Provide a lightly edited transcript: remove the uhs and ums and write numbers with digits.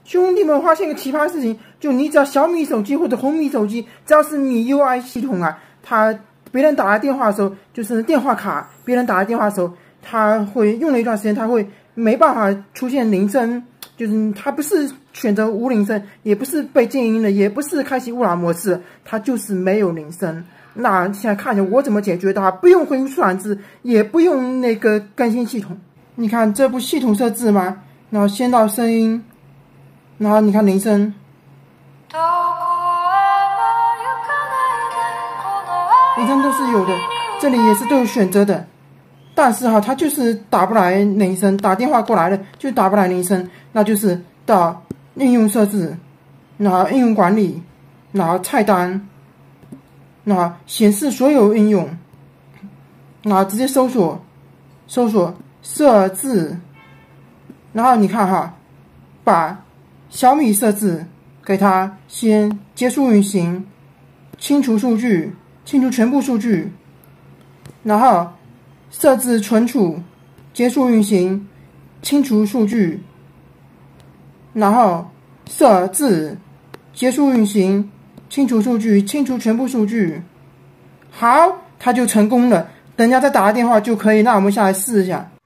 兄弟们发现个奇葩事情，就你只要小米手机或者红米手机，只要是米 UI 系统啊，别人打来电话的时候，就是电话卡，别人打来电话的时候，它会用了一段时间，它会没办法出现铃声，就是它不是选择无铃声，也不是被静音的，也不是开启勿扰模式，它就是没有铃声。那现在看一下我怎么解决它，不用恢复出版字，也不用那个更新系统。你看这部系统设置嘛，然后先到声音，然后你看铃声，铃声都是有的，这里也是都有选择的。但是它就是打不来铃声，打电话过来了就打不来铃声，那就是到应用设置，然后应用管理，然后菜单，然后显示所有应用，然后直接搜索设置，然后你看哈，把小米设置给它先结束运行，清除数据，清除全部数据，然后设置存储，结束运行，清除数据，然后设置，结束运行，清除数据，清除全部数据。好，它就成功了。等一下再打个电话就可以。那我们下来试一下。